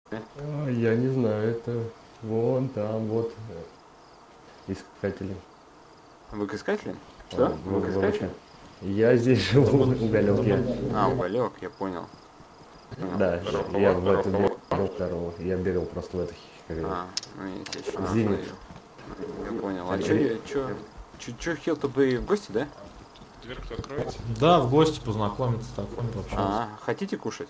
Я не знаю, это вон там, вот искатели. Вы к искателям? Что? Вы к искателям? Я здесь живу, уголек я. А, уголек, я понял. Да, я в эту бегал здорово. Я бегал просто в эту А, ну я тебя еще раз Зенит. увидел. Я понял. А чё, хотел-то бы в гости, да? Дверку откроете? Да, в гости познакомиться, так, пообщаться. А, хотите кушать?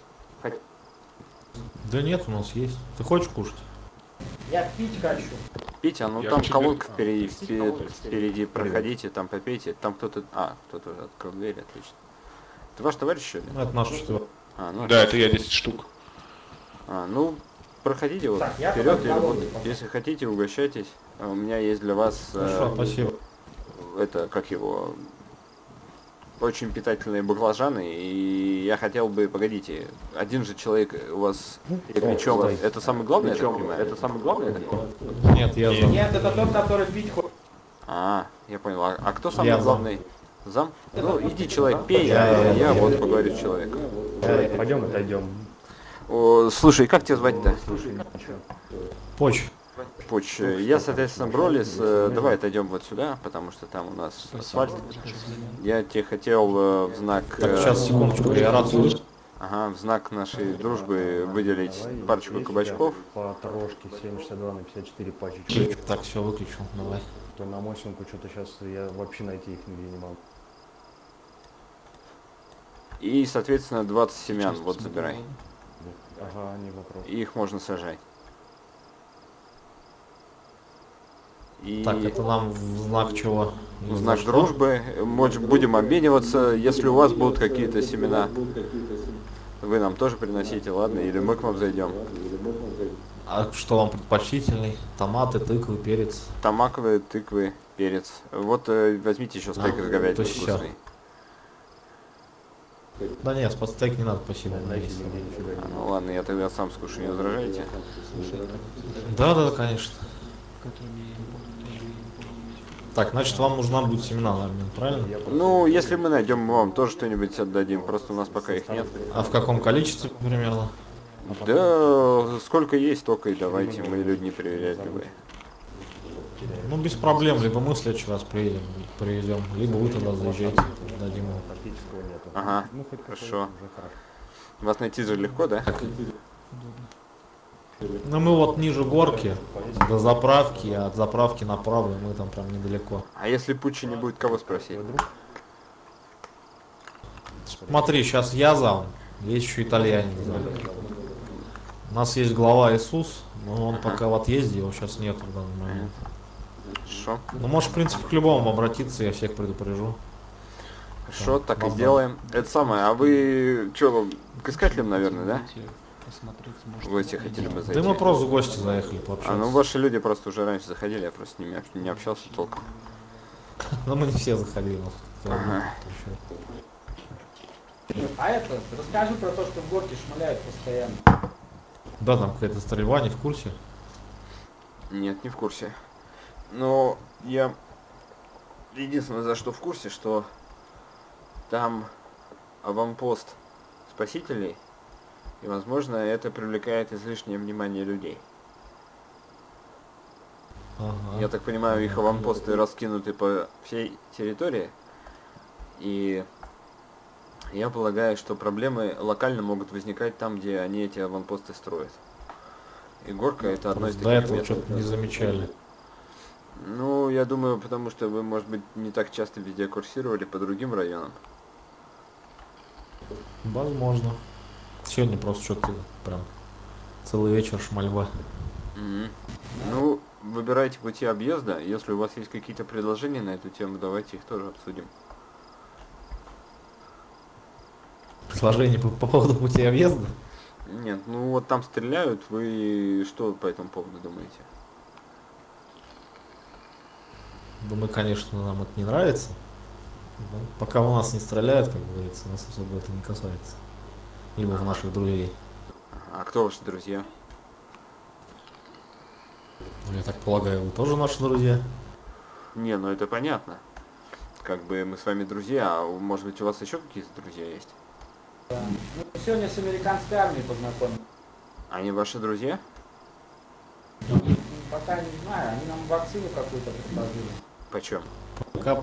Да нет, у нас есть. Ты хочешь кушать? Я пить хочу. Пить, ну Я там хочу колонка дверь. впереди, проходите, там попейте. Там кто-то открыл дверь, отлично. Это ваш товарищ, что ли? Ну, это наш четвертый. А, ну, Да, это я 10 штук. ну, проходите вот Так, я вперед, потом и вот, колонку. если хотите, угощайтесь. А у меня есть для вас, Хорошо, спасибо. это, как его, очень питательные баклажаны, и я хотел бы, погодите, один же человек у вас мечом, это самое главное, я так понимаю? Это самое главное, я так понимаю? Нет, я за. Нет, это тот, который пить хочет. А, я понял. А кто самый Я зам. главный? Зам? Ну, иди, человек, пей, а я вот поговорю с человеком. Пойдем, отойдем. О, слушай, как тебя звать-то? Поч. Поч, я, соответственно, Бролис, давай отойдем вот сюда, потому что там у нас асфальт. Я тебе хотел в знак... Так, сейчас, секундочку, я рацию. Ага, в знак нашей дружбы выделить парочку кабачков. По трошке 7,62 на 54 пачечки. Так, все, выключу, давай. То на мощненку что-то сейчас я вообще найти их нигде не могу. И, соответственно, 20 семян, вот забирай. Ага, не вопрос. И их можно сажать. И... Так, это нам в знак чего? В знак дружбы. Может, будем обмениваться, если у вас будут какие-то семена. Вы нам тоже приносите, ладно? Или мы к вам зайдем. А что вам предпочтительный? Томаты, тыквы, перец? Томаковые, тыквы, перец. Вот возьмите еще стейк из говядины то есть всё. вкусный. Да нет, под стейк не надо, спасибо. Найти нигде нифига не Ну ладно, я тогда сам скушаю, не возражаете? Да, да, конечно. Так, значит, вам нужна будет семена на обмен, правильно? Ну, если мы найдем, мы вам тоже что-нибудь отдадим. Просто у нас пока их нет. А в каком количестве примерно? Да, сколько есть, только и давайте. Мы люди непривередливые. Ну, без проблем, либо мы в следующий раз приедем, привезем, либо вы тогда заезжаете, дадим его. практического нету. Ага, Ну, хоть хорошо. уже хорошо. Вас найти же легко, да? Ну, мы вот ниже горки, до заправки, а от заправки направо, и мы там прям недалеко. А если Пучи не будет, кого спросить? Твой друг? Смотри, сейчас я зам, есть еще итальянец зам. У нас есть глава Иисус, но он пока в отъезде, его сейчас нет в данный момент. Хорошо. Ну, можешь, в принципе, к любому обратиться, я всех предупрежу. Хорошо, так и ладно. сделаем. Это самое, а вы что, к искателям, наверное, да? В гости хотели бы зайти? Да мы просто в гости заехали А, пообщаться. ну ваши люди просто уже раньше заходили, я просто с ними не общался толком. Но мы не все заходили. у нас кто-то Ага. еще. А это, расскажи про то, что в горке шмаляют постоянно. Да, там какая-то стрельба, не в курсе. Нет, не в курсе. Но я единственное, за что в курсе, что там аванпост спасителей, и, возможно, это привлекает излишнее внимание людей. Ага. Я так понимаю, их аванпосты раскинуты по всей территории, и я полагаю, что проблемы локально могут возникать там, где они эти аванпосты строят. И горка это одно из До таких этого мест. что-то не замечали. Ну, я думаю, потому что вы, может быть, не так часто везде курсировали по другим районам. Возможно. Сегодня просто что-то прям целый вечер шмальба. Мгм. Ну, выбирайте пути объезда. Если у вас есть какие-то предложения на эту тему, давайте их тоже обсудим. Предложение по поводу пути объезда? Нет, ну вот там стреляют, вы что по этому поводу думаете? Думаю, конечно, нам это не нравится. Но пока у нас не стреляют, как говорится, нас особо это не касается. Либо в наших друзей. А кто ваши друзья? Ну, я так полагаю, вы тоже наши друзья? Не, ну это понятно. Как бы мы с вами друзья, а может быть у вас еще какие-то друзья есть? Ну, сегодня с американской армией познакомился. Они ваши друзья? Пока не знаю, они нам вакцину какую-то предложили. Почем? Пока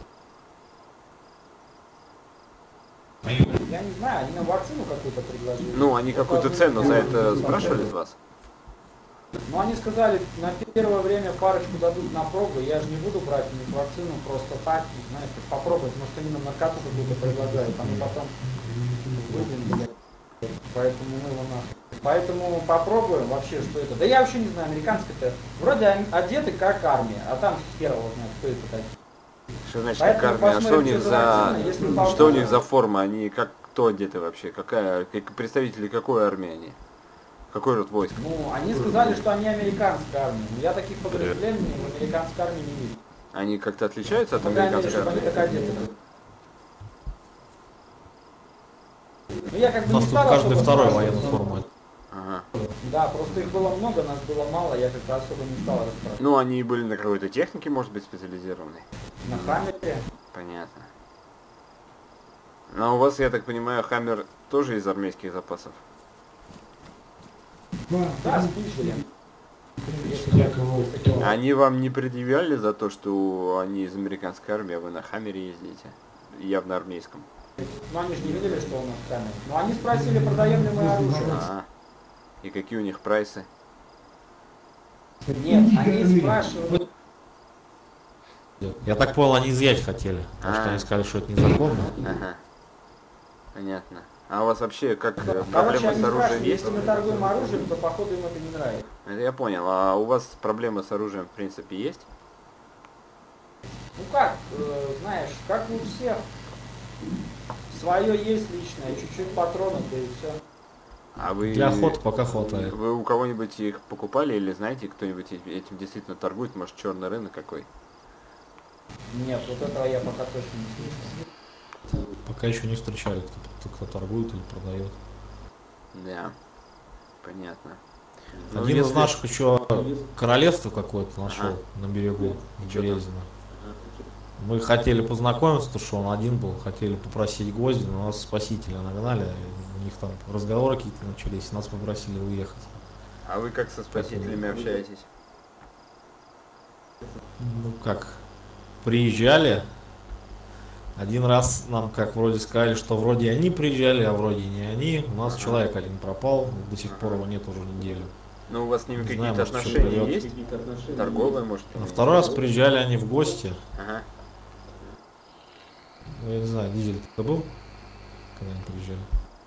Я не знаю, они нам вакцину какую-то предложили. Ну, они какую-то цену за это спрашивали с вас? Ну, они сказали, на первое время парочку дадут на пробу, я же не буду брать у них вакцину просто так, знаешь, попробовать, может они нам наркоту какую-то предлагают, а мы потом выйдем, блядь. Поэтому мы его нахуй. Поэтому попробуем вообще, что это. Да я вообще не знаю, американское-то вроде одеты как армия, а там хер его знает, кто это такие. Что значит как Поэтому армия? А что у них посмотрим, за... вакцина, если Что у попробуем. них за форма? Они как кто одеты вообще? Какая... Представители какой армии они? Какой род войск? Ну, они сказали, что они американская армия. Но я таких подразделений в американской армии не вижу. Они как-то отличаются от По крайней мере, американской чтобы они армии? так одеты. Ну, я как бы у нас не тут стал каждый особо второй спрашивать, военную но- форму. Ага. Да, просто их было много, нас было мало, я как-то особо не стал расспрашивать. Ну, они были на какой-то технике, может быть, специализированной? На Хаммере. Понятно. Но у вас, я так понимаю, Хаммер тоже из армейских запасов? Да, с пушерем. Если Они вам не предъявляли за то, что они из американской армии, а вы на Хаммере ездите? Явно армейском. Ну, они же не видели, что у нас Хаммер. Но они спросили, продаем ли мы оружие. А, и какие у них прайсы? Нет, они спрашивали. Я так понял, они изъять хотели, потому что А. они сказали, что это незаконно. Ага. Понятно. А у вас вообще как Короче, проблемы они с оружием спрашивали, есть? если мы торгуем оружием, то походу им это не нравится. Это я понял. А у вас проблемы с оружием в принципе есть? Ну как, знаешь, как у всех. Свое есть личное, чуть-чуть патронов, да и все. А вы... Для охоты пока хватает. Вы у кого-нибудь их покупали или знаете, кто-нибудь этим действительно торгует? Может, черный рынок какой? Нет, вот этого я пока точно не слышал. Пока еще не встречали, кто торгует или продает. Да. Понятно. Ну, Один из если- наших еще королевство какое-то нашел Ага. на берегу в Чё там? Березино. Мы хотели познакомиться, потому что он один был, хотели попросить гвозди, но нас спасителя нагнали, у них там разговоры какие-то начались, нас попросили уехать. А вы как со спасителями общаетесь? Ну как, приезжали, один раз нам как вроде сказали, что вроде они приезжали, а вроде не они. У нас человек один пропал, до сих пор его нет уже неделю. Ну, у вас с ними Не знаю, какие-то может, что отношения придёт. есть? Торговые, может? На второй раз приезжали они в гости. Ага. Ну, я не знаю, Дизель, ты был, когда они приезжали?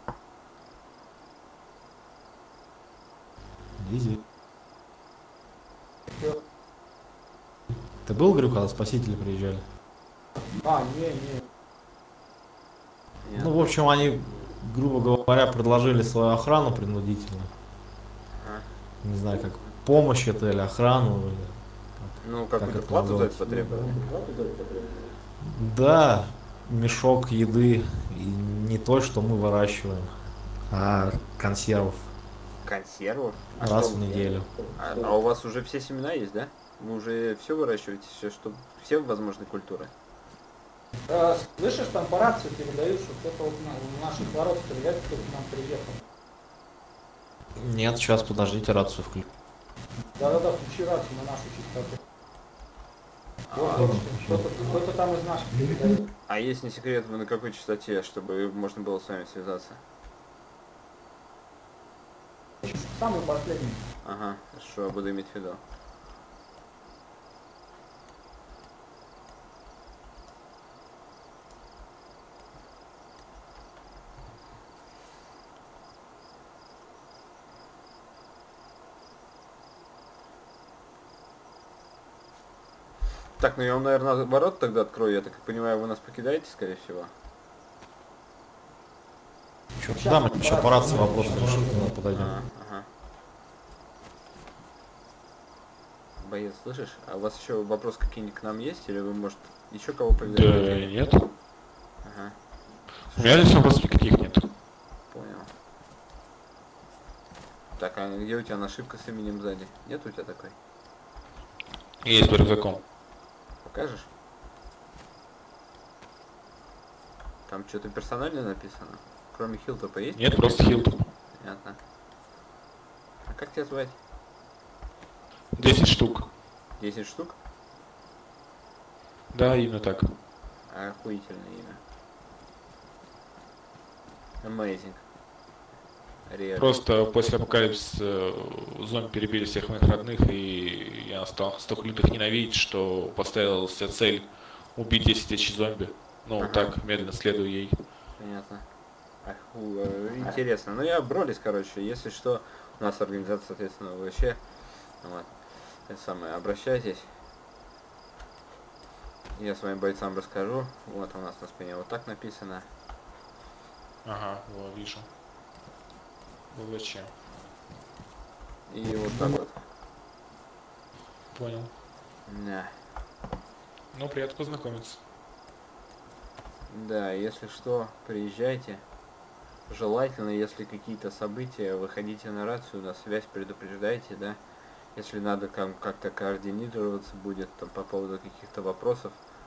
Дизель. Ты был, говорю, когда спасители приезжали? А, не. Нет. Ну, в общем, они, грубо говоря, предложили свою охрану принудительно. Ага. Не знаю, как помощь это или охрану. Или... Ну, Как какую-то это плату за называется? это потребовали? Да, мешок еды. И не то, что мы выращиваем, а консервов Консервов? А раз что- в неделю. А у вас уже все семена есть, да? Вы уже все выращиваете, все возможные культуры? Слышишь, там по рации передают, что кто-то вот у наших ворот стреляет, кто к нам приехал. Нет, сейчас подождите, рацию включу. Да-да-да, включи рацию на нашу частоту. А, Вот, кто-то там из наших передает. а если не секрет, вы на какой частоте, чтобы можно было с вами связаться? Самый последний. Ага, хорошо, я буду иметь в виду. Так, ну я вам, наверное, ворот тогда открою. Я так понимаю, вы нас покидаете, скорее всего. Чё, да, мы сейчас по рации вопрос решим, тогда подойдем. Ага. Боец, слышишь? А у вас еще вопрос какие-нибудь к нам есть? Или вы, может, еще кого Да повидаете? нет. Ага, У меня здесь вопросов никаких нет. понял. Так, а где у тебя нашивка с именем сзади? Нет у тебя такой? Есть под рюкзаком. Покажешь? Там что-то персональное написано? Кроме Хилтопа есть? Нет, просто хилт. Понятно. А как тебя звать? 10 штук. 10 штук? Да, именно так. Охуительное имя. Amazing. Реально. Просто после апокалипсиса зомби перебили всех моих родных, и я стал столько лютых ненавидеть, что поставил себе цель убить 10 тысяч зомби. Ну, Ага. так, медленно следую ей. Понятно. Интересно. Ну я Бролис, короче, если что, у нас организация, соответственно, вообще. Вот. Это самое, обращайтесь. Я своим бойцам расскажу. Вот у нас на спине вот так написано. Ага, вот, вижу. ВВЧ. И вот так вот. Понял. Да. Ну, приятно познакомиться. Да, если что, приезжайте. Желательно, если какие-то события, выходите на рацию, на связь, предупреждайте, да. Если надо как-то координироваться будет там, по поводу каких-то вопросов.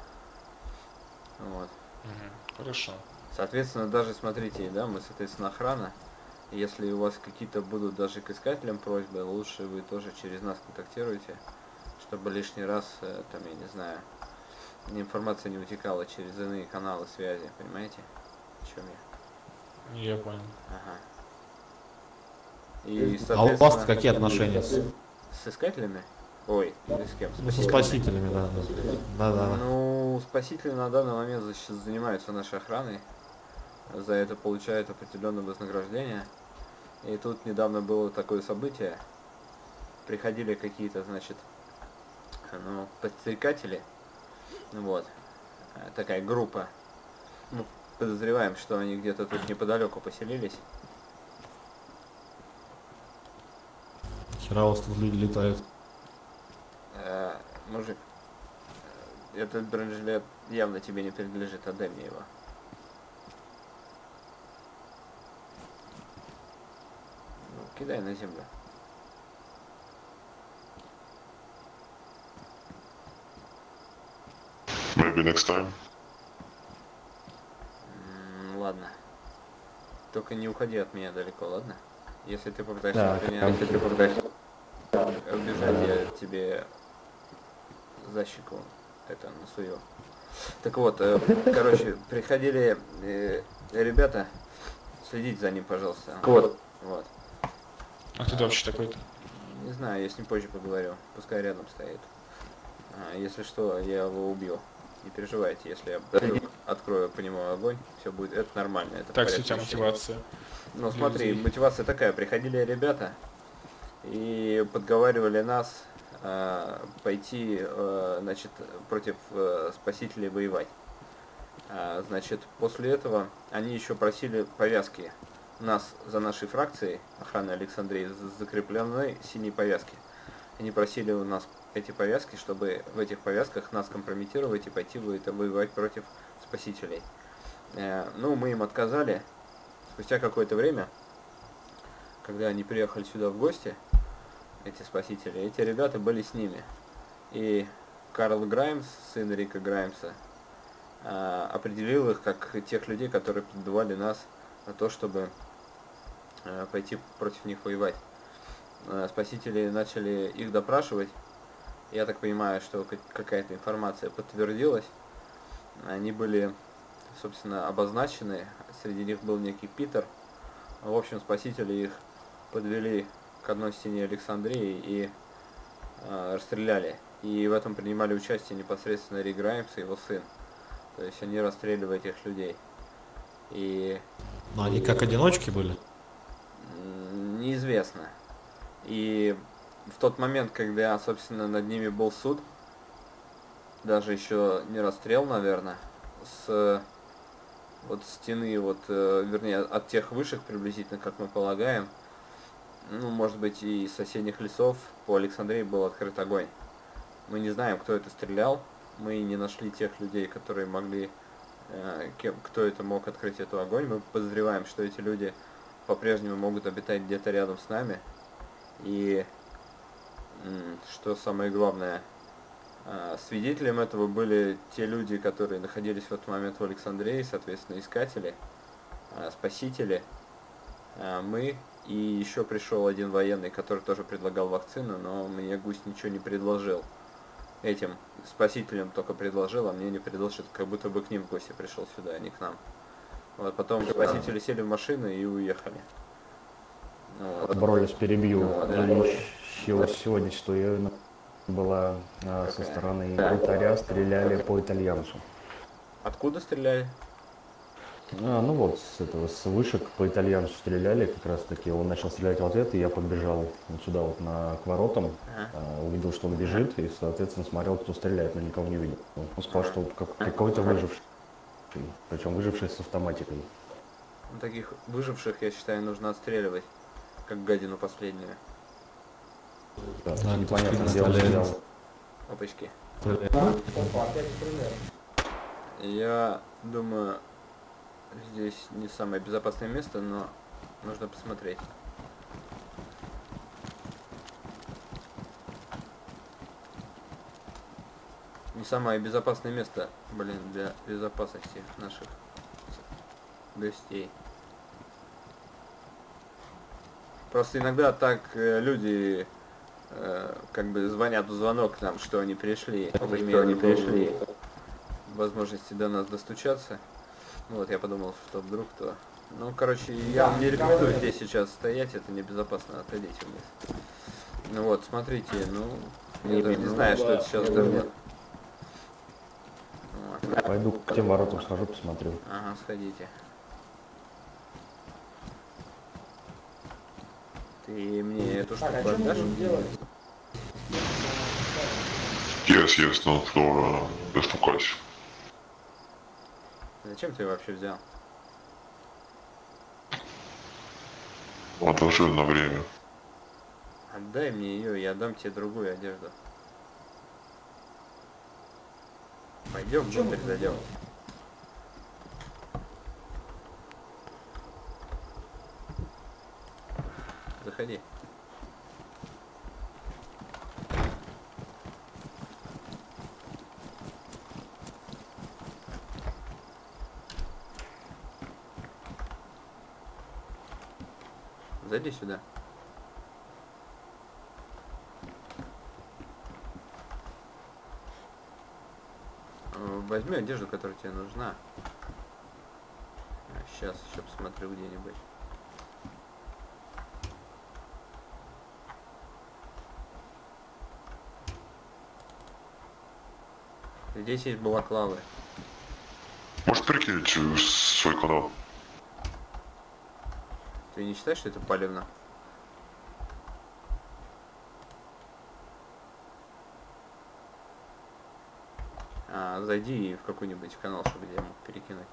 Вот. Угу, хорошо. Соответственно, даже смотрите, да, мы, соответственно, охрана. Если у вас какие-то будут даже к искателям просьбы, лучше вы тоже через нас контактируйте, чтобы лишний раз, там, я не знаю, информация не утекала через иные каналы связи, понимаете, о чем я? Я понял. Ага. И, А у вас соответственно, какие отношения с искателями? Ой, или с кем? ну, со спасителями, да. Да. Ну, спасители на данный момент занимаются нашей охраной. За это получают определенное вознаграждение. И тут недавно было такое событие. Приходили какие-то, значит, ну, подстрекатели. Вот. Такая группа. Ну, подозреваем, что они где-то тут неподалеку поселились. Хера у вас тут люди летают. Мужик, этот бронежилет явно тебе не принадлежит, отдай мне его. Ну, кидай на землю. Maybe next time. Ладно. Только не уходи от меня далеко, ладно? Если ты попытаешься Да, от меня конечно. убежать, я тебе защику это насую. Так вот, короче, приходили ребята, следите за ним, пожалуйста. Вот. А кто ты вообще такой-то? Не знаю, я с ним позже поговорю. Пускай рядом стоит. Если что, я его убью. Не переживайте, если я вдруг открою по нему огонь, все будет, это нормально. Это в Так, у порядке тебя вещей. мотивация. Ну смотри, людей. мотивация такая. Приходили ребята и подговаривали нас пойти, значит, против спасителей воевать. Значит, после этого они еще просили повязки. У нас за нашей фракцией охраны Александрии закреплены синие повязки. Они просили у нас эти повязки, чтобы в этих повязках нас компрометировать и пойти воевать против спасителей. Ну, мы им отказали. Спустя какое-то время, когда они приехали сюда в гости, эти спасители, эти ребята были с ними. И Карл Граймс, сын Рика Граймса, определил их как тех людей, которые поддавали нас на то, чтобы пойти против них воевать. Спасители начали их допрашивать. Я так понимаю, что какая-то информация подтвердилась. Они были, собственно, обозначены. Среди них был некий Питер. В общем, спасители их подвели к одной стене Александрии и расстреляли. И в этом принимали участие непосредственно Рик Граймс и его сын. То есть они расстреливали этих людей. И Ну, они как одиночки были? неизвестно. И в тот момент, когда, собственно, над ними был суд, даже еще не расстрел, наверное, с вот стены, вот, вернее, от тех вышек приблизительно, как мы полагаем, ну, может быть, и из соседних лесов по Александрии был открыт огонь. Мы не знаем, кто это стрелял, мы не нашли тех людей, которые могли, кто это мог открыть эту огонь. Мы подозреваем, что эти люди по-прежнему могут обитать где-то рядом с нами. И, что самое главное, свидетелем этого были те люди, которые находились в этот момент в Александрии, соответственно, искатели, спасители. Мы И еще пришел один военный, который тоже предлагал вакцину, но мне гусь ничего не предложил. Этим спасителям только предложил, а мне не предложил, как будто бы к ним в гости пришел сюда, а не к нам. Вот, потом спасители сели в машину и уехали. Вот. Бролис перебью. Вот, да. Еще сегодня, что я была со стороны вратаря, стреляли по итальянцу. Откуда стреляли? Ну вот, с вышек по итальянцу стреляли, как раз таки он начал стрелять в ответ, и я подбежал вот сюда вот к воротам, увидел, что он бежит, и, соответственно, смотрел, кто стреляет, но никого не видел. Он сказал, что какой-то выживший, причем выживший с автоматикой. Таких выживших, я считаю, нужно отстреливать, как гадину последнюю. Да, Да, непонятно, кто где он стреляет. стрелял. Опачки. Опа, опять стреляют. Я думаю, здесь не самое безопасное место, но нужно посмотреть. Не самое безопасное место, блин, для безопасности наших гостей. Просто иногда так люди как бы звонят в звонок нам, что они пришли, имеют возможности до нас достучаться. Вот, я подумал, что вдруг то. Ну, короче, я вам не рекомендую здесь сейчас стоять, это небезопасно, отойдите вниз. Ну вот, смотрите, ну, я даже не знаю, что это сейчас такое. Вот. Пойду к тем воротам схожу, посмотрю. Ага, сходите. Ты мне эту штуку Так, а что мы отдашь? будем делать? Yes, no, floor, без фокуса. Зачем ты ее вообще взял? Отложил на время. Отдай мне ее, я дам тебе другую одежду. Пойдем Что мы внутрь будем зайдем. делать? Заходи. Зайди сюда. Возьми одежду, которая тебе нужна. Сейчас еще посмотрю где-нибудь. Здесь есть балаклавы. Можешь прикинуть свой канал? Ты не считаешь, что это палевно? Зайди в какой-нибудь канал, чтобы я мог перекинуть.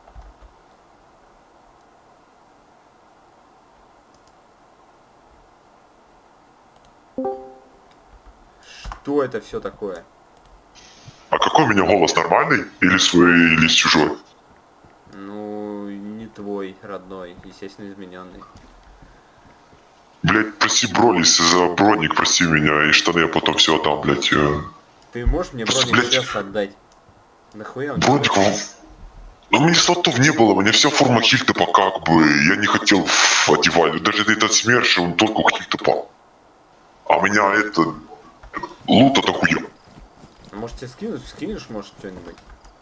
Что это все такое? А какой у меня голос, нормальный? Или свой, или чужой? Ну, не твой родной, естественно, измененный. Блять, прости, Бролис, за броник, прости меня, и штаны я потом все отдам, блять. Ты можешь мне Просто, броник блядь, сейчас отдать? Нахуя он? Броник, ну мне слотов не было, у меня вся форма хильтопа как бы, я не хотел одевать. Даже этот СМЕРШ, он только у хильтопа. А меня это, лут атакует. Может тебе скинуть? Скинешь, может, что-нибудь?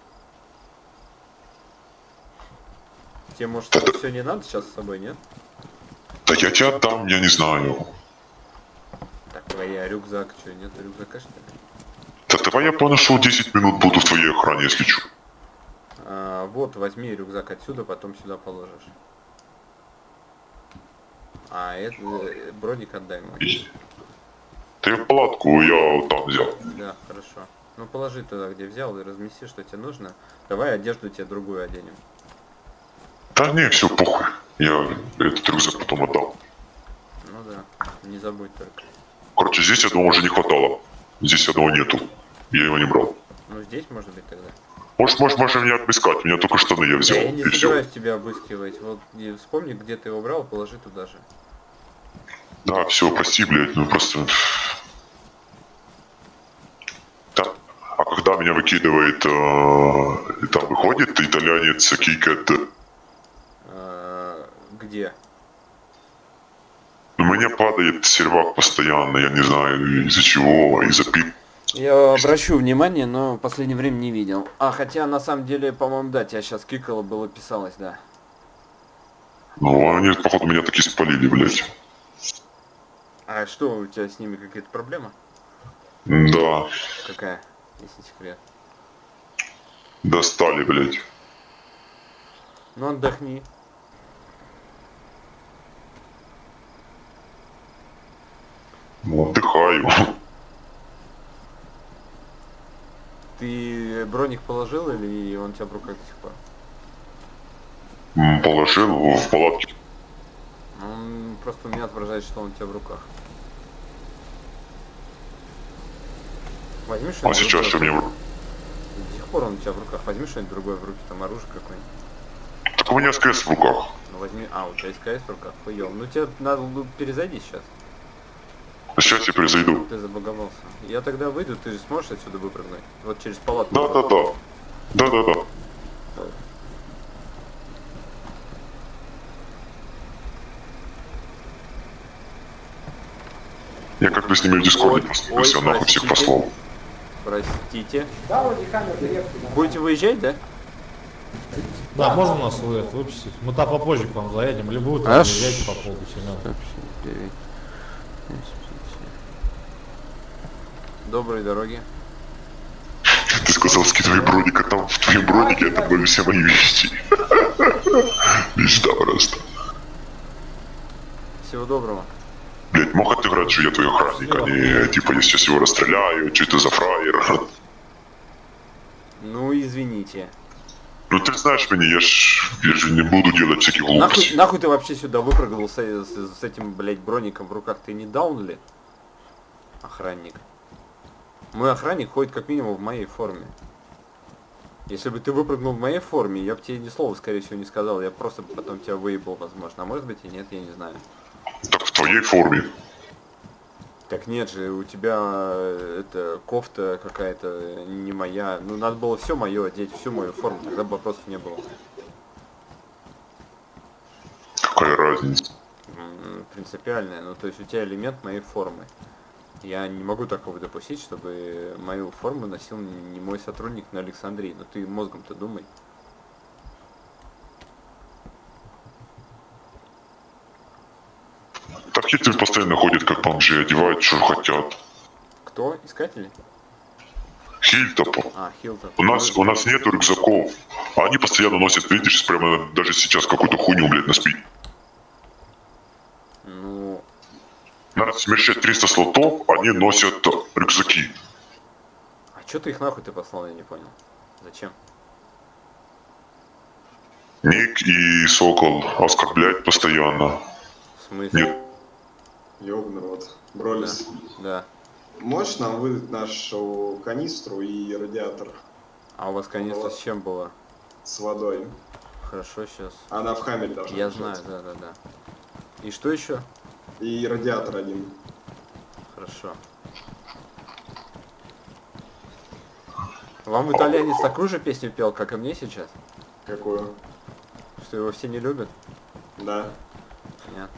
Тебе, может, Это- все не надо сейчас с собой, нет? Да я тебе отдам, я не знаю. Так, твоя рюкзак, что, нет рюкзака, что ли? Да давай я поношу 10 минут буду в твоей охране, если что. Вот, возьми рюкзак отсюда, потом сюда положишь. А это броник отдай мой. Да я палатку я вот там взял. Да, хорошо. Ну положи туда, где взял, и размести, что тебе нужно. Давай одежду тебе другую оденем. Да не, все похуй. Я этот рюкзак потом отдал. Ну да, не забудь только. Короче, здесь одного уже не хватало. Здесь одного нету. Я его не брал. Ну здесь может быть тогда. Можешь меня обыскать, у меня только штаны я взял. Я не И все. собираюсь тебя обыскивать. Вот и вспомни, где ты его брал, положи туда же. Да, все, прости, блядь, ну просто... Да. А когда меня выкидывает, там выходит итальянец Кикет, Где? У меня падает сервак постоянно, я не знаю из-за чего, из-за пик. Я обращу внимание, но в последнее время не видел. А, хотя на самом деле, по-моему, да, тебя сейчас кикало, было писалось, да. Ну, они, походу, меня таки спалили, блядь. А что, у тебя с ними какая-то проблема? Да, Какая, если секрет? достали, блядь. Ну отдохни. Ну, отдыхаю. Ты броник положил или он у тебя в руках до сих пор? Положил в палатке. Он просто у меня отображает, что он у тебя в руках. Возьми А что-нибудь сейчас что другое. мне... До сих пор он у тебя в руках. Возьми что-нибудь другое в руки, там оружие какое-нибудь. Так у меня СКС в руках. Ну возьми... А, у тебя СКС в руках, хуёво. Ну тебе надо перезайди сейчас. Сейчас я перезайду. Ты забаговался. Я тогда выйду, ты же сможешь отсюда выпрыгнуть? Вот через палатку. Да-да-да. Да-да-да. Я как бы с ними в дискорде посмотрелся, ой, нахуй всех простите. послал. Простите. Да, вроде камер редкий. Будете выезжать, да? Да, можно нас выпустить? Мы там попозже к вам заедем, либо вы там Аж. заезжайте по поводу Семена. Доброй дороги. Ты сказал, скидывай броник, а там в твоем бронике это были все мои вещи. Мечта просто. Всего доброго. Блять, мог отыграть, что я твой охранник, а не, типа, я сейчас его расстреляю, что это за фраер. Ну, извините. Ну ты знаешь меня, я же не буду делать всяких глупостей. Нахуй ты вообще сюда выпрыгнул с этим, блядь, броником в руках? Ты не даун ли? Охранник. Мой охранник ходит как минимум в моей форме. Если бы ты выпрыгнул в моей форме, я бы тебе ни слова, скорее всего, не сказал. Я просто потом тебя выебал, возможно. А может быть и нет, я не знаю. Так в твоей форме. Так нет же, у тебя это кофта какая-то не моя. Ну надо было все мое одеть, всю мою форму, тогда бы вопросов не было. Какая разница? Принципиальная. Ну то есть у тебя элемент моей формы. Я не могу такого допустить, чтобы мою форму носил не мой сотрудник на Александрии. Но ты мозгом-то думай. Так хитрые постоянно ходят, как бомжи, одевают, что хотят. Кто? Искатели? Хильтопа. А, Хилтон. У нас нету рюкзаков. А они постоянно носят, видишь, прямо даже сейчас какую-то хуйню, блядь, на спине. Ну, Надо смещать 300 слотов, они носят рюкзаки. а чё ты их нахуй ты послал, я не понял. Зачем? Ник и Сокол оскорбляют постоянно. В смысле? Нет. Ёбаный рот. Бролис, Да. можешь нам выдать нашу канистру и радиатор А у вас канистра с чем была? с водой? Хорошо, сейчас. Она в хаммере должна Я лежать. знаю, да. И что еще? И радиатор один. Хорошо. Вам итальянец такую же песню пел, как и мне сейчас? Какую? Что его все не любят? Да. Понятно.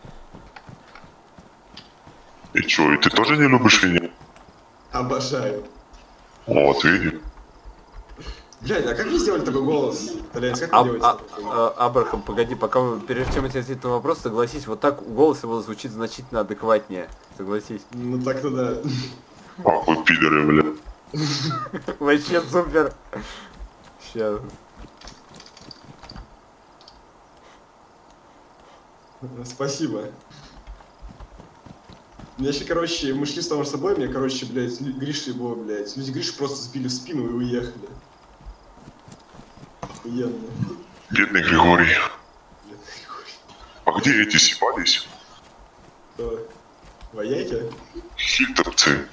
И чё, и ты тоже не любишь меня? Обожаю. Вот, видишь? Блядь, а как вы сделали такой голос? Итальянец, как вы делаете такой голос? Абрахам, погоди, пока мы, прежде чем ответить на вопрос, согласись, вот так голос его звучит значительно адекватнее. Согласись. Ну так-то да. Ах вы пидоры, бля. Вообще супер. Сейчас. Спасибо. Мне еще, короче, мы шли с тобой с собой, мне, короче, блядь, Гриша его, блядь, люди Гриши просто сбили в спину и уехали. Охуенно. Бедный Григорий. А где эти съебались? Кто? Вояки? Хильтопцы.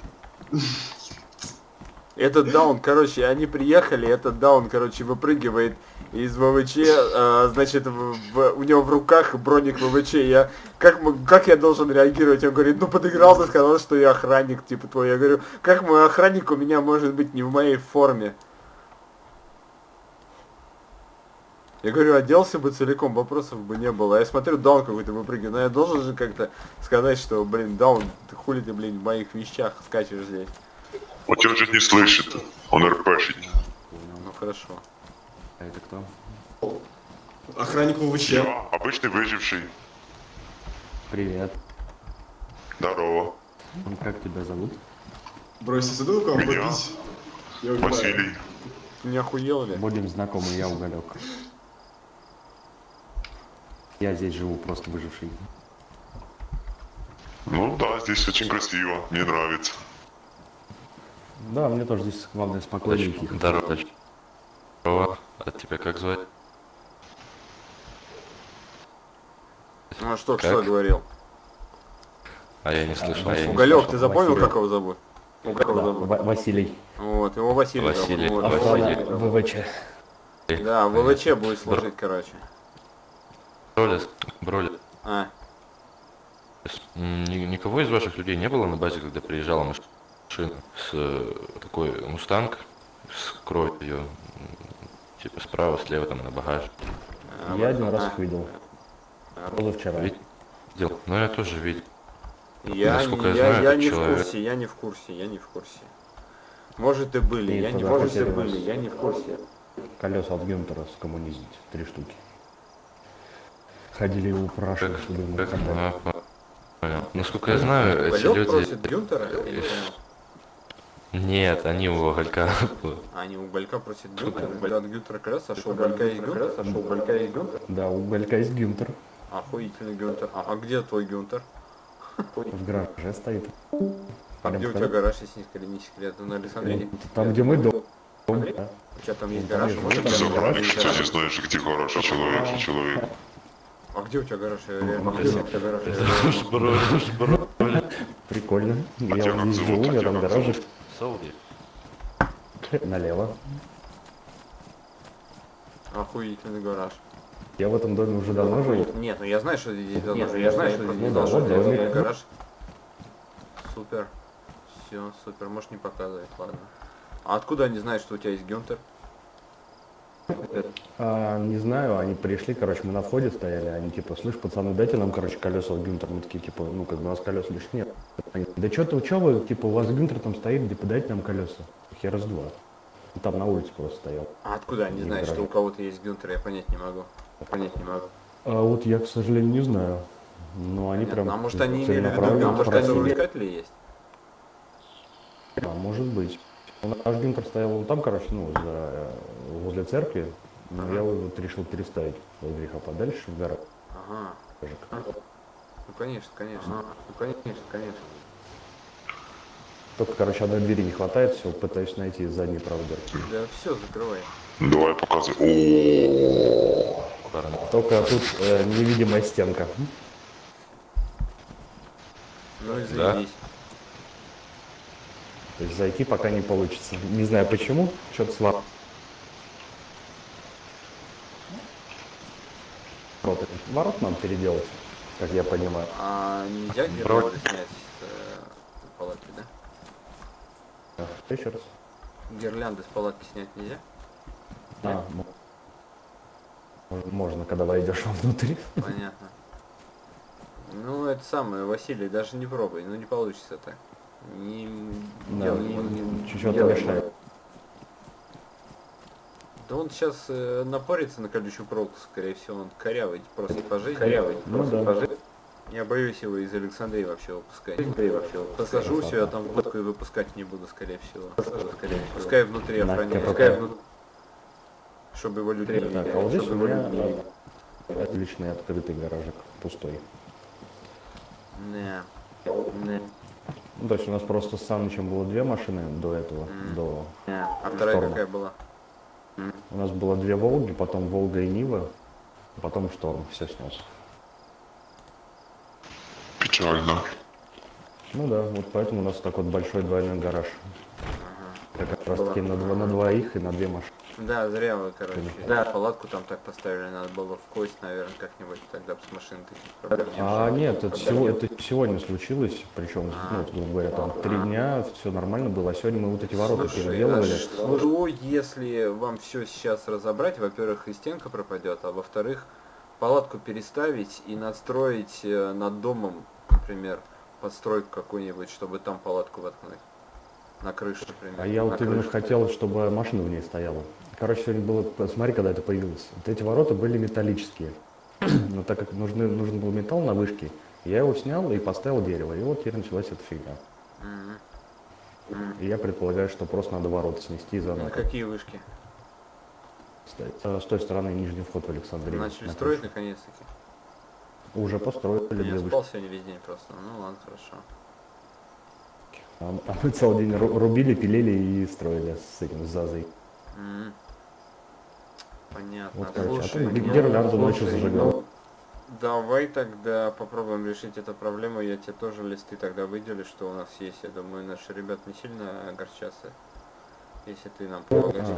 Этот даун, короче, они приехали, этот даун, короче, выпрыгивает из ВВЧ, значит, у него в руках броник ВВЧ. Как я должен реагировать? Он говорит, ну подыграл, ты сказал, что я охранник, типа твой. Я говорю, как мой охранник у меня может быть не в моей форме? Я говорю, оделся бы целиком, вопросов бы не было. Я смотрю, даун какой-то выпрыгивает. Но я должен же как-то сказать, что, блин, даун, ты хули ты, блин, в моих вещах скачешь здесь. Он тебя же не слышит. Он РПшит. Ну хорошо. А это кто? Охранник ВВЧ. Я обычный выживший. Привет. Здорово. Как тебя зовут? Брось, я забыл кого Меня? побить. Я убиваю. Василий. Ты не охуел ли? Будем знакомы, я Уголек. Я здесь живу, просто выживший. Ну да, здесь очень красиво. Мне нравится. Да, мне тоже здесь главное спокойно и тихо. Здорово. Здорово. А тебя как звать? Ну а что, Как? что говорил? А я не слышал. Уголек, ты запомнил, Василий. как его зовут? Да, Как его зовут? Василий. Вот, его Василий Василий. зовут. Вот, Василий. Василий. ВВЧ. Да, ВВЧ будет служить, короче. Броля. А, Никого из ваших людей не было на базе, когда приезжала машина с такой мустанг с кровью, типа справа, слева там на багаж. Я один раз их видел. Позавчера. Видел? Ну я тоже видел. я Насколько я знаю, я этот не в человек- курсе, я не в курсе, я не в курсе. Может и были, Нет, я не в тогда курсе, хотели были, нас- я не в курсе. Колеса от Гюнтера скоммунизить. 3 штуки. Ходили его упрашивали, чтобы ему Как? отдать. Понял. Насколько я знаю, эти Уголек люди... просит Гюнтера? Я не понял. Нет, они у Уголька. А, они Уголька просят Гюнтера? От Гюнтера колеса, а что Уголька есть Гюнтер? Да, у Уголька есть Гюнтер. Охуительный Гюнтер. А где твой Гюнтер? В гараже стоит. А Прям где у в тебя гараж, если не секрет? Это на Александре. Там, где мы дом. Да. У тебя там есть Там гараж? есть Вот у гараж. тебя Загорали, есть кстати, гараж. знаешь, где гараж, человек. А где у тебя гараж? Я реально не знаю, где у тебя гараж. Прикольно. Я тебя вот как здесь зовут? живу, у А меня тебя там как гаражик Сауди. налево. Охуительный гараж. Я в этом доме уже давно живу. Нет, ну я знаю, что здесь давно живешь, я просто не здесь знал, что давно, здесь домик. гараж. Супер. Все, супер, можешь не показывать, ладно. А откуда они знают, что у тебя есть Гюнтер? Не знаю, они пришли, короче, мы на входе стояли, они типа, слышь, пацаны, дайте нам, короче, колеса от Гюнтера. Мы такие, типа, ну, как бы у нас колес лишь нет. Они, да что вы, типа, у вас Гюнтер там стоит, типа, дайте нам колеса. Я раз два. Там на улице просто стоял. А откуда они Не знают, что гараж. у кого-то есть Гюнтер? Я понять не могу. А вот я, к сожалению, не знаю. Но они прям... А может они имели в виду целенаправленно Гюнтер, просили. который у искателей есть? А, может быть. Наш Гюнтер стоял вон там, короче, ну, возле церкви. Но я вот решил переставить от греха подальше в гараж. Ага. Ну конечно, конечно. Ну конечно. Только, короче, одной двери не хватает, все, пытаюсь найти задний правый дверь. Да все, закрывай. Давай показывай. О, Только тут невидимая стенка. Ну и Да. заебись. То есть зайти пока не получится. Не знаю почему, что-то слабо. Ворот нам переделать, как я понимаю. А нельзя гирлянды снять с палатки, да? Еще раз. Гирлянды с палатки снять нельзя? Можно, когда войдешь внутрь. Понятно. Ну, это самое, Василий, даже не пробуй, ну не получится так. Не Да, делай, не чуть-чуть делай. мешает. Да он сейчас напорится на колючую проволоку, скорее всего, он корявый, просто по жизни. Ну да. Я боюсь его из Александрии вообще выпускать. Посажусь я там в будку и выпускать не буду, скорее всего. Пускай внутри На охраняет. КПП. Чтобы его люди не Так, а вот здесь у меня отличный открытый гаражик, пустой. Не. Ну, то есть у нас просто с Санычем было 2 машины до этого, до... А вторая Шторма. какая была? У нас было 2 Волги, потом Волга и Нива, потом Шторм, все снес. печально. Ну да, вот поэтому у нас так вот большой двойной гараж. Как раз таки на двоих и на 2 машины. Да, зря вы, короче. Да, палатку там так поставили, надо было в кость, наверное, как-нибудь тогда с машиной таких проблем не было. Нет, это сегодня случилось, причем, ну, вот, грубо говоря, там 3 дня, все нормально было, а сегодня мы вот эти ворота переделывали. Что если вам все сейчас разобрать, во-первых, и стенка пропадет, а во-вторых, палатку переставить и надстроить над домом, например, подстройку какую-нибудь, чтобы там палатку воткнуть. На крыше, например. А я вот именно хотел, чтобы машина в ней стояла. Короче, сегодня было, смотри, когда это появилось. Вот эти ворота были металлические. Но так как нужен был металл на вышке, я его снял и поставил дерево. И вот теперь началась эта фигня. И я предполагаю, что просто надо ворота снести заново. На какие вышки? С той стороны нижний вход в Александрию. Начали строить наконец-таки? Уже построили. Я спал сегодня весь день просто. Ну ладно, хорошо. А мы целый день рубили, пилили и строили с этим, с Зазой. Понятно. Вот, короче, Слушай, а потом гирлянду ночью зажигал. Давай тогда попробуем решить эту проблему. Я тебе тоже листы тогда выделю, что у нас есть. Я думаю, наши ребята не сильно огорчатся, если ты нам помогаешь.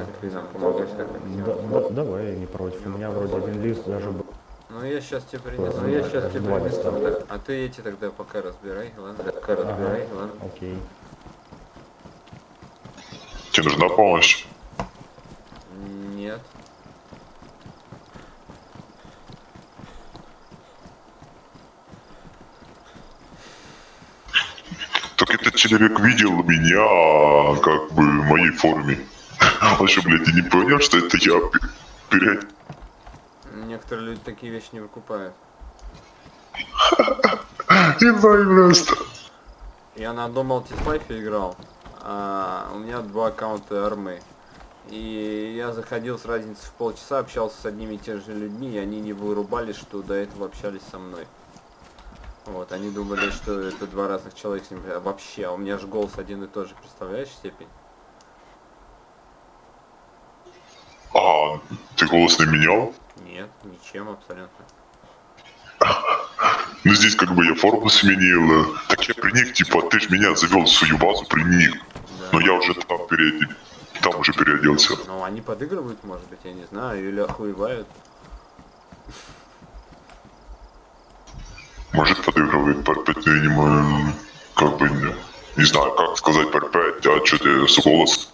Давай, я не против. У меня вроде один лист даже был. Ну я сейчас тебе принесу. А ты эти тогда пока разбирай, ладно? Ладно. Окей. Тебе нужна помощь? Нет. Так этот человек видел меня как бы в моей форме. Он что, блядь, и не понял, что это я перед... Некоторые люди такие вещи не выкупают. Ебай просто. Я на одном мультислайфе играл, а у меня 2 аккаунта армы. И я заходил с разницей в полчаса, общался с одними и теми же людьми, и они не вырубались, что до этого общались со мной. Вот, они думали, что это 2 разных человека с ним. Вообще, а у меня же голос один и тот же, представляешь, степень? А, ты голос не менял? Нет, ничем абсолютно. Ну здесь как бы я форму сменил. Так я приник, типа, ты ж меня завел в свою базу, приник. Да. Но я уже там уже переоделся. Ну, они подыгрывают, может быть, я не знаю, или охуевают. Может подыгрывает парпет, видимо, как бы, не знаю, как сказать парпет, а что ты с голос?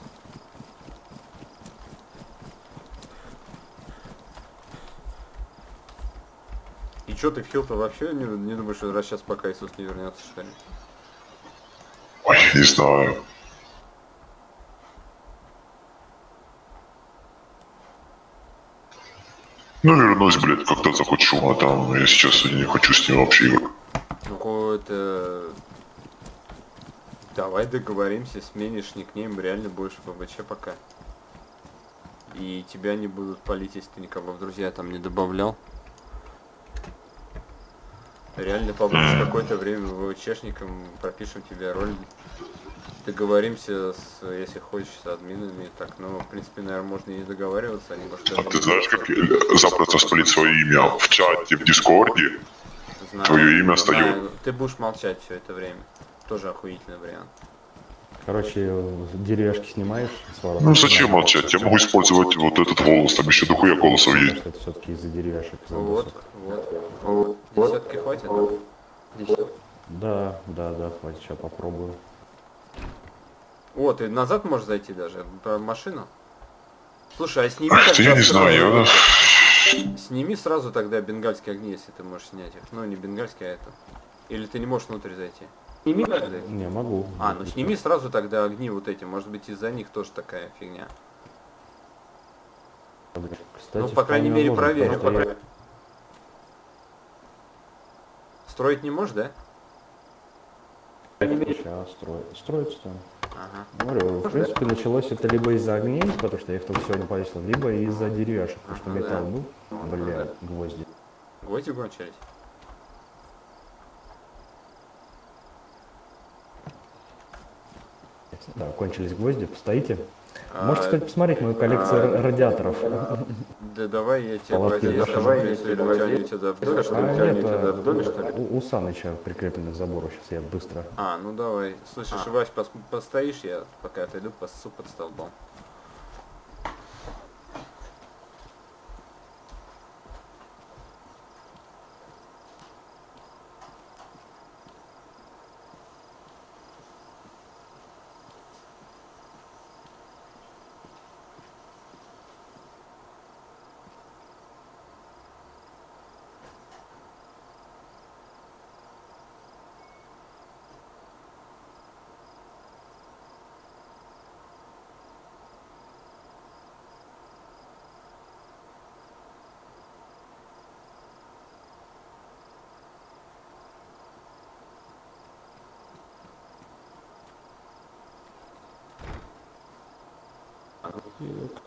И чё ты в хил-то вообще не думаешь, что раз сейчас пока Иисус не вернется, что ли? Ой, не знаю. Ну, вернусь, блядь, когда захочу, а там я сейчас не хочу с ним вообще играть. Ну, это... Давай договоримся, сменишь никнейм, реально больше ПВЧ пока. И тебя не будут палить, если ты никого в друзья там не добавлял. Реально побудешь какое-то время ВВЧшником, пропишем тебе роль. Договоримся, если хочешь, с админами. Так, ну, в принципе, наверное, можно и договариваться. Они, может, А ты знаешь, как запросто спалить свое имя в чате, в Дискорде? знаю, Твое имя знаю. встает. Ты будешь молчать все это время. Тоже охуительный вариант. Короче, деревяшки снимаешь с ворот. Ну зачем молчать? Я могу использовать вот этот голос, там еще дохуя голосов есть. Это все-таки из-за деревяшек. из-за Вот, досок. вот. Десятки хватит? Десятки. Да, хватит, сейчас попробую. О, ты назад можешь зайти даже, про машину. Слушай, а сними Ах, я не знаю, Сними сразу тогда бенгальские огни, если ты можешь снять их. Ну, не бенгальские, а это. Или ты не можешь внутрь зайти. Сними тогда. Не, могу. А, ну сними сразу тогда огни вот эти. Может быть, из-за них тоже такая фигня. Кстати, Ну, по крайней вполне мере, возможно, проверь. потому что Строить не можешь, да? Сейчас строится там. Ага. Говорю, в принципе, началось это либо из-за огней, потому что я их только сегодня повесил, либо из-за деревяшек, потому что металл был, бля, гвозди. Гвозди кончились. Да, кончились гвозди, постоите. Можете, кстати, посмотреть мою коллекцию радиаторов. Да давай я тебе Палатки возьму, давай, если у тебя у тебя в доме, что ли? А, У тебя нет, в доме, что ли? у Саныча прикреплены к забору, сейчас я быстро. А, ну давай. Слышишь, Вась, постоишь, я пока отойду, посу под столбом.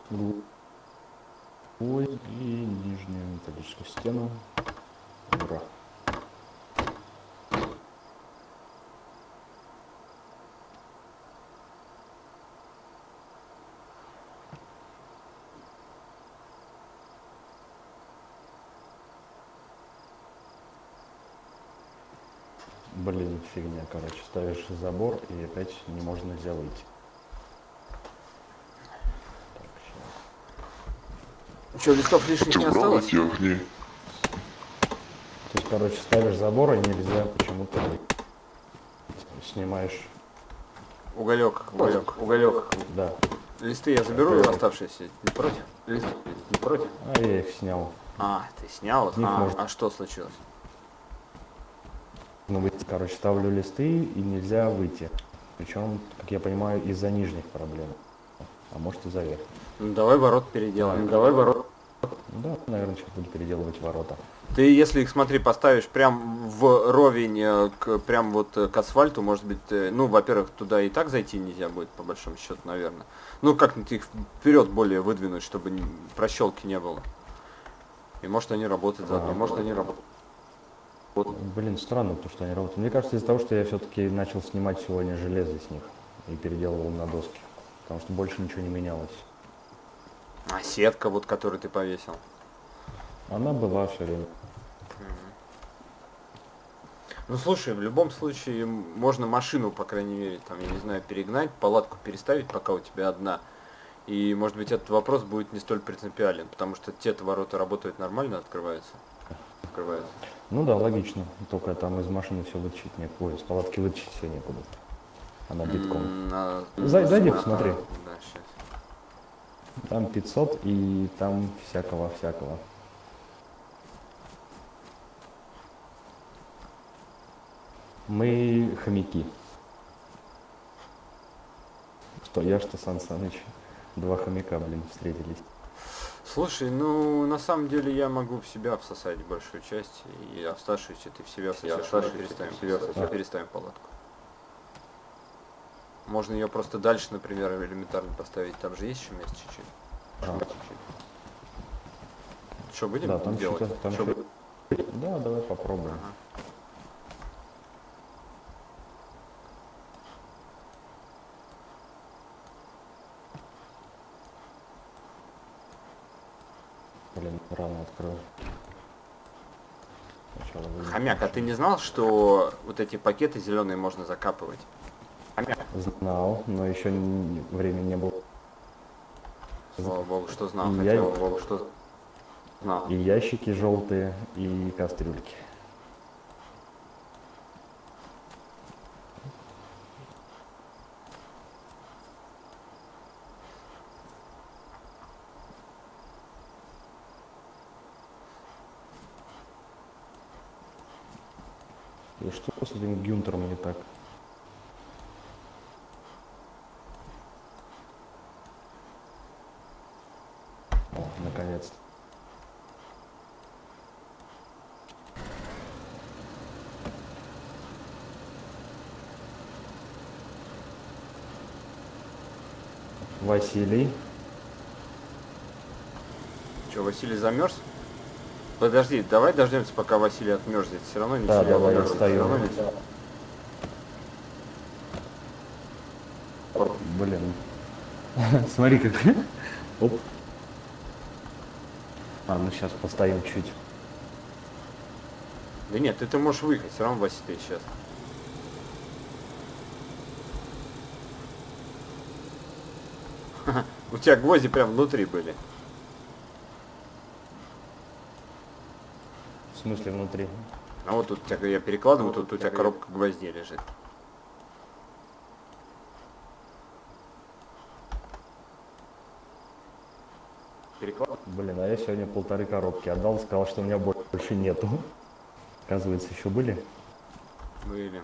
Ой, и нижнюю металлическую стену. Ура. Блин, фигня, короче, ставишь забор и опять не можно нельзя выйти. Так, щас. Что, листов лишних Ты не убрал осталось? эти огни? То есть, короче, ставишь забор и нельзя почему-то выйти. Снимаешь, Уголек. да. Листы я заберу, оставшиеся. Не против? Листы не против? А я их снял. А, ты снял их? Них можно. А что случилось? Ну, выйти, короче, ставлю листы и нельзя выйти. Причем, как я понимаю, из-за нижних проблем. А может, из-за верхних. Ну, давай ворот переделаем. Ну да, наверное, сейчас буду переделывать ворота. Ты, если их, смотри, поставишь прям в ровень, прям вот к асфальту, может быть, ну, во-первых, туда и так зайти нельзя будет, по большому счету, наверное. Ну, как-нибудь их вперед более выдвинуть, чтобы прощелки не было. И может они работают заодно, может они работают. Блин, странно, то, что они работают. Мне кажется, из-за того, что я все-таки начал снимать сегодня железо с них и переделывал на доски. Потому что больше ничего не менялось. А сетка, вот, которую ты повесил. Она была все время. Ну, слушай, в любом случае, можно машину, по крайней мере, там, я не знаю, перегнать, палатку переставить, пока у тебя одна. И, может быть, этот вопрос будет не столь принципиален, потому что те-то ворота работают нормально, открываются. Ну да, логично. Только там из машины все вытащить некуда. Ой, из палатки вытащить все некуда. Она битком. Зайди, посмотри. Да, сейчас. Там 500 и там всякого. Мы хомяки. Что я, что Сан Саныч. Два хомяка, блин, встретились. Слушай, ну, на самом деле я могу в себя всосать большую часть, и оставшуюся ты в себя всосешь, переставим палатку. Можно ее просто дальше, например, элементарно поставить, там же есть еще место чуть-чуть. Что будем Да, там делать? что-то, там что-то. Да, давай попробуем. Ага. Блин, рано открыл. Сначала выйдет. Хомяк, а ты не знал, что вот эти пакеты зеленые можно закапывать? Хомяк. Знал, но еще времени не было. Слава богу, что знал. И Слава богу, что знал. И ящики желтые, и кастрюльки. И что с этим Гюнтером не так? О, наконец-то. Василий. Что, Василий замерз? Подожди, давай дождемся, пока Василий отмерзнет. Все равно не Да, сильно давай, я отмерзнет, стою. всё равно нельзя. Блин. Смотри как. Оп. А, ну сейчас постоим чуть. Да нет, ты можешь выехать, все равно Василий сейчас. У тебя гвозди прям внутри были. В смысле внутри? А вот тут у тебя, я перекладываю, тут у тебя коробка гвоздей лежит. Перекладываю. Блин, а я сегодня 1,5 коробки отдал, сказал, что у меня больше нету. Оказывается, еще были. Были.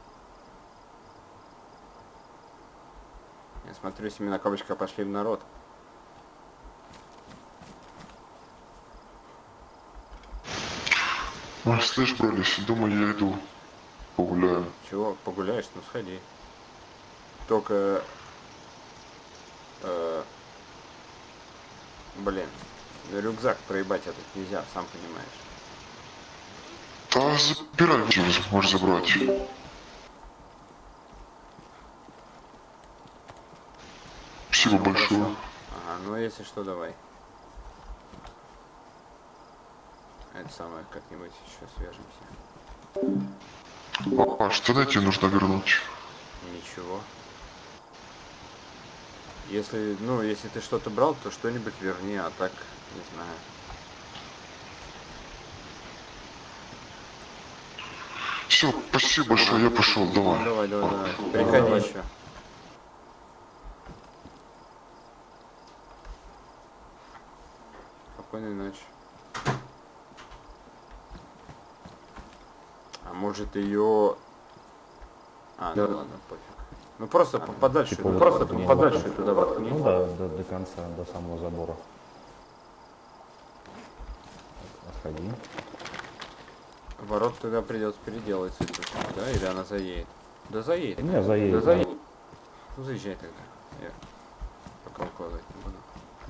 Я смотрю, семена кабачка пошли в народ. Слышь, Бролис, думаю, я иду. Погуляю. Чего, погуляешь? Ну сходи. Только... блин, рюкзак проебать этот нельзя, сам понимаешь. Да забирай, чего можешь забрать. Спасибо большое. Ага, ну если что, давай. Это самое, как-нибудь еще свяжемся. А что тебе нужно вернуть? Ничего. Если, ну, если ты что-то брал, то что-нибудь верни, а так, не знаю. Все, спасибо большое, я пошел, давай. Давай. Приходи еще. Спокойной ночи. А может ее... А, ну ладно, пофиг. Ну просто подальше, Типа, просто вот, подальше туда воткни. Ну да, до конца, до самого забора. Отходи. Ворот тогда придется переделать, да? Или она заедет? Да заедет. Не, заедет. Да заедет. Ну заезжай тогда. Я пока укладывать не буду.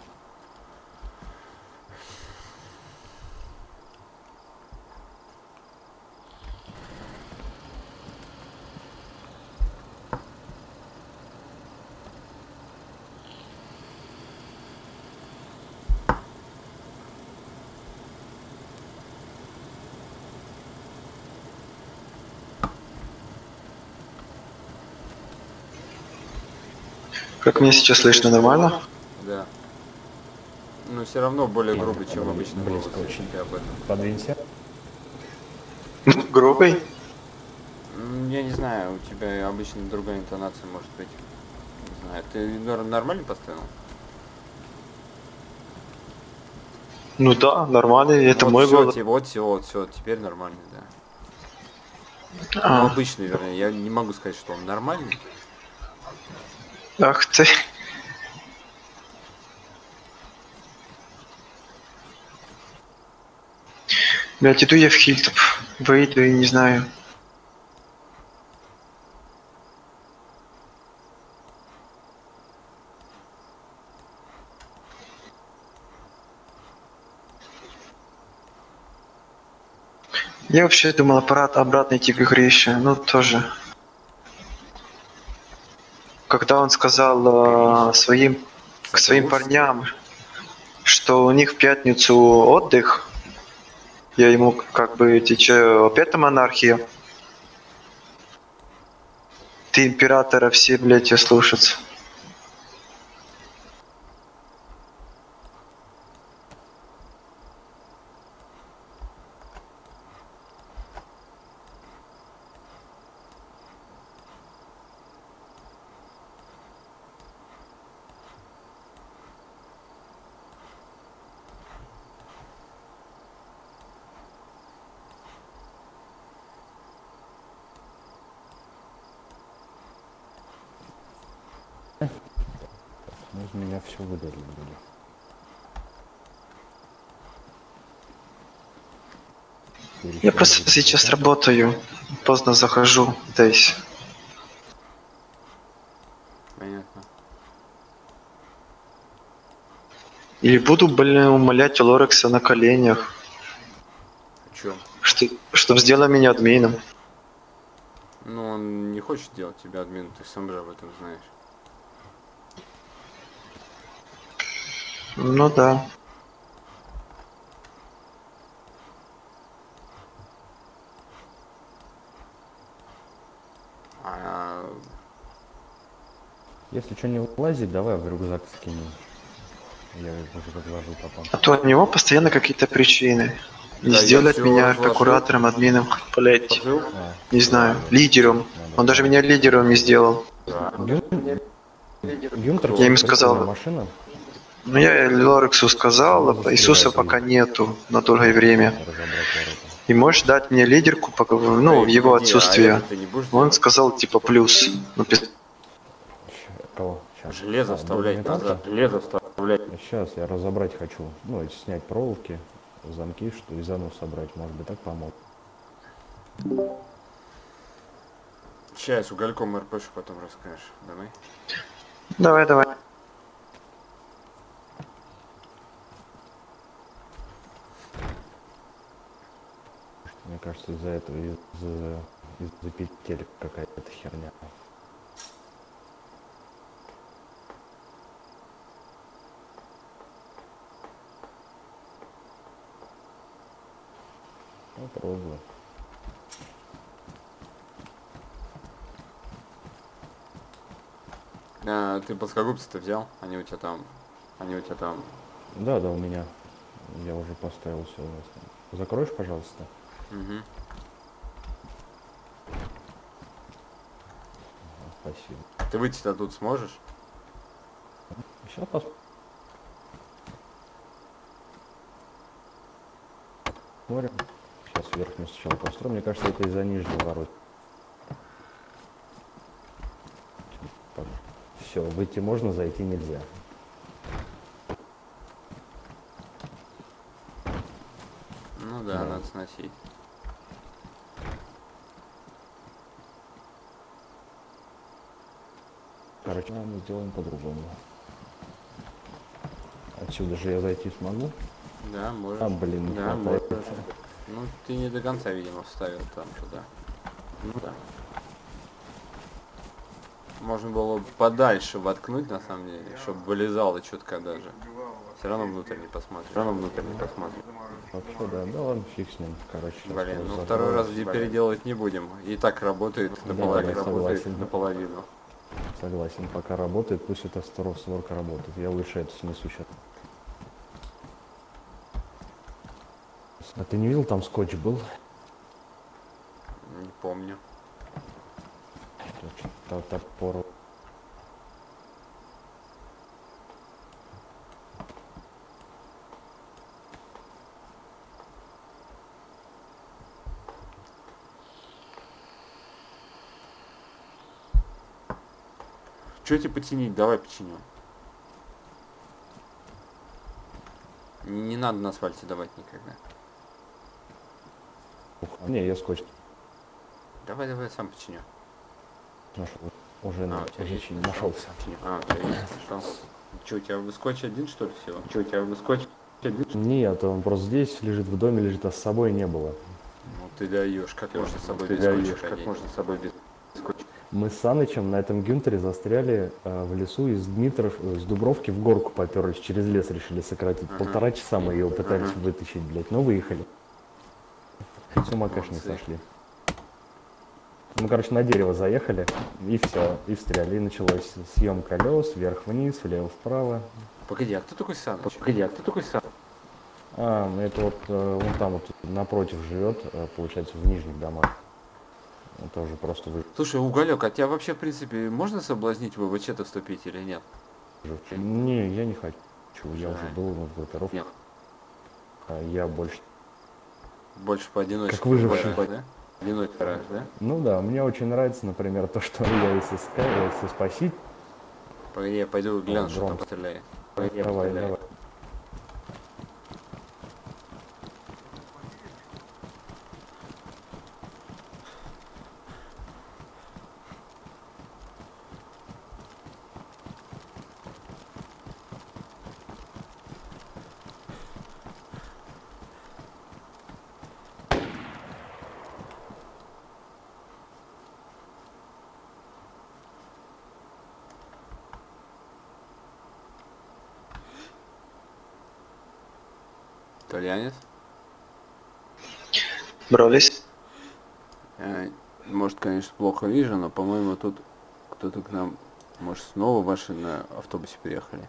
Как мне сейчас слышно, нормально? Да. Но все равно более грубый, чем обычно. Близко голос, очень. если об этом. Подвинься. Грубый? Я не знаю, у тебя обычно другая интонация может быть. Не знаю, ты нормально поставил? Ну да, нормальный, это вот мой всё, голос. все, теперь нормально, да. Ну, А, обычный, вернее, я не могу сказать, что он нормальный. ах ты. Блять, иду я в Хильтоп. Выйду и не знаю. Я вообще думал аппарат обратно идти к игре еще, ну тоже. Когда он сказал к своим парням, что у них в пятницу отдых, я ему как бы, ты че, опять там анархия? Ты императора все, блядь, тебя слушаться. Ну, из меня все выдали были. Я просто сейчас работаю, поздно захожу, то есть. Понятно. И буду, блин, умолять Лорекса на коленях, О чем? чтоб сделал меня админом. Ну, он не хочет делать тебя админом, ты сам же об этом знаешь. Ну да. Если что не влазит, давай в рюкзак скинем. Я уже разложу потом. А то у него постоянно какие-то причины. И Да, сделать я всё меня разложил. куратором, админом, блять, Пожил? не знаю, лидером. Он даже меня лидером не сделал. Гюнтер, Я ему сказал. Машина. Ну я Лорексу сказал, Иисуса пока нету на долгое время. Разобрать ворота. И можешь дать мне лидерку, ну, в его отсутствие. Он сказал типа плюс. Ну, Кого? Сейчас. Железо вставлять назад, железо вставлять. Сейчас я разобрать хочу. Ну, снять проволоки. замки, что и заново собрать. Может быть, так помог. Чай с угольком РПш потом расскажешь. Давай. Давай, давай. Мне кажется, из-за этого, из-за петель какая-то херня. Попробую. А, ты плоскогубцы-то взял? Они у тебя там. Да, у меня. Я уже поставил все. Закроешь, пожалуйста? Угу. Спасибо. Ты выйти-то тут сможешь? Сейчас посмотрим. Сейчас верхнюю сначала построим. Мне кажется, это из-за нижнего ворот. Все, выйти можно, зайти нельзя. Ну да, надо сносить. Короче, мы сделаем по-другому. Отсюда же я зайти смогу? Да, можешь. А, блин, не да, хватает. можешь. Ну, ты не до конца, видимо, вставил там туда. Ну да. Можно было бы подальше воткнуть, на самом деле, чтобы вылезало четко даже. Все равно внутрь не посмотришь. Вообще, да, ладно, фиг с ним. Короче, сейчас Блин, я ну закрою. второй раз переделывать не будем. И так работает наполовину. согласен. Наполовину. Согласен, пока работает, пусть эта створка работает. Я лучше это снесу сейчас. А ты не видел, там скотч был? Не помню. Топор. Че тебе починить? Давай починю. Не надо на асфальте давать никогда. Не, я скотч Давай, сам починю. нашел. Уже, у тебя есть? нашелся. А, у тебя есть, нашел. Че, у тебя скотч один, что ли, всего? Нет, он просто здесь лежит, в доме лежит, а с собой не было. Ну ты даешь, как можно с собой без скотча ходить? Мы с Санычем на этом Гюнтере застряли в лесу из из Дубровки в горку поперлись, через лес решили сократить. Полтора часа мы ее пытались вытащить, блядь, но выехали. С ума, конечно, не сошли. Мы, короче, на дерево заехали, и все, и встряли. И началась съем колес, вверх-вниз, влево-вправо. Погоди, а кто такой Саныч? Это вот он там вот напротив живет, получается, в нижних домах. Он тоже просто Слушай, Уголек, а тебя вообще, в принципе, можно соблазнить в ВВЧ-то вступить или нет? Не, я не хочу. Я уже был в группировке. Нет. Я больше... Больше по одиночке. Как выживший. Да? Одиночка, да? Ну да, мне очень нравится, например, то, что я если спасить... Погоди, я пойду гляну, что там громко. постреляет. Давай. Итальянец? Брались. Может, конечно, плохо вижу, но, по-моему, тут кто-то к нам, может, снова ваши на автобусе приехали.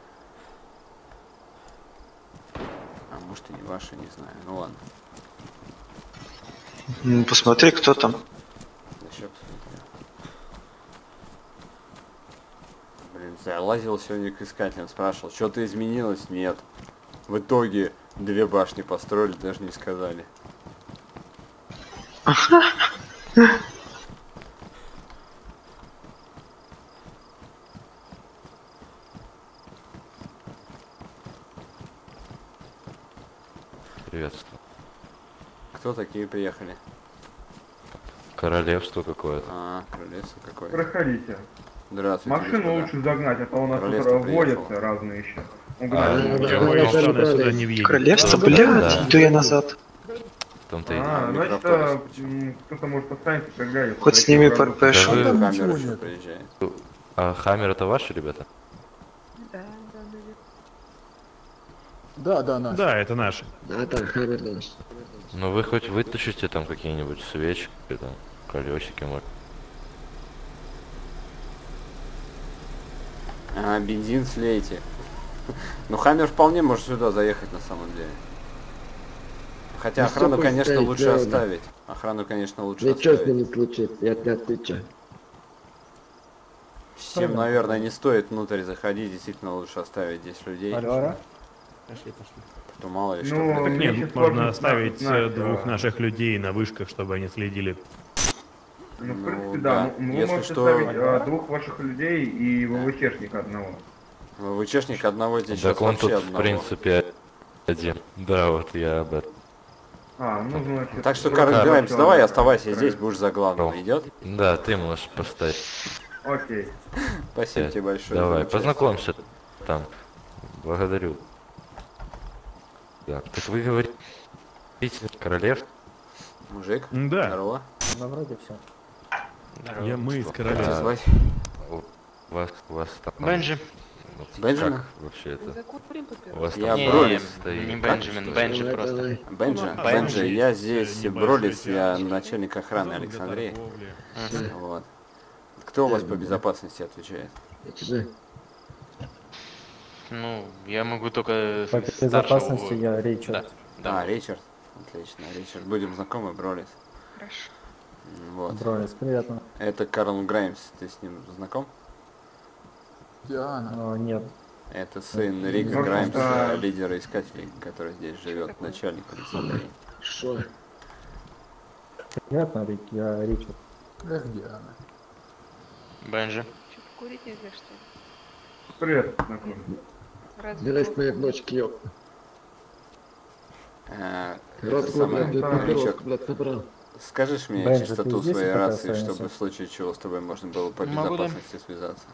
А может, и не ваши, не знаю. Ну ладно. Посмотри, кто там. Еще посмотрю. Блин, залазил сегодня к искателям, спрашивал, что-то изменилось? Нет. В итоге 2 башни построили, даже не сказали. Приветствую. Кто такие приехали? Королевство какое-то. А, королевство какое. Проходите. Здравствуйте, Машину господа. лучше загнать, а то у нас тут Королевство приехало. водятся разные еще. Сюда не въедет. Королевство, Да, блядь, да. иду я назад. В том-то и дело. Значит, кто-то может останется, когда я... Хоть с ними Да ПРПш. вы- Камера еще приезжает. А Хаммер это ваши ребята? Да, это наши. Ну вы хоть вытащите там какие-нибудь свечки, там, колесики, может. А, бензин слейте. Ну, Хаммер вполне может сюда заехать на самом деле. Хотя охрану, конечно, лучше оставить. Охрану, конечно, лучше оставить. не случится, я тебе отвечаю. Всем, наверное, не стоит внутрь заходить, действительно лучше оставить здесь людей. Пошли. То мало ли что. Ну, Так мне нет, сейчас можно сложно оставить знать, двух наших людей на вышках, чтобы они следили. Ну, в Ну, принципе, да. да. Вы Если можете что- оставить двух ваших людей и ВВЧшника одного. ВЧшник одного здесь Так сейчас он вообще тут, в одного. принципе, один. Да, вот я об этом. Ну, значит... Так что, просто Карл Граймс, всё, давай да, оставайся правильно. здесь, будешь за главным. Идет? Да, ты можешь поставить. Окей. Спасибо тебе большое. Давай, за участие. познакомься там. Благодарю. Да. Так вы говорите, королев? Мужик, Да. здорово. Ну, вроде все. Мы из Как короля. тебя звать? У вас там... Бенджи. ну, Бенджамин? Как вообще это? У вас Я там Бролис. стоит. Не Бенджамин, Бенджи просто. Бенджи? Ну, Бенджи, я здесь небольшой Бролис, я театр. начальник охраны Зона для Александрии. торговли. Вот. Кто у вас по безопасности отвечает? Ну, я могу только По безопасности я Ричард. Да, Ричард. Отлично, Ричард. Будем знакомы, Бролис. Хорошо. Вот. Бролис, приятно. Это Карл Граймс, ты с ним знаком? Нет. Это сын Рика Ну, Граймса, лидера искателей, который здесь живет, начальник Александрии. Приятно, Рик, я Ричард. Бенджи. Курить нельзя, что ли? Привет, знакомый. мои бочки, ёп. Это самое, Ричард, собрал. скажешь мне Бенджи, частоту ты здесь своей пока рации, останешься? чтобы в случае чего с тобой можно было по Могу, да. безопасности связаться?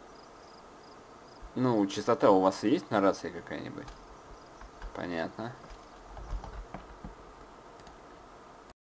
Ну, частота у вас есть на рации какая-нибудь? Понятно.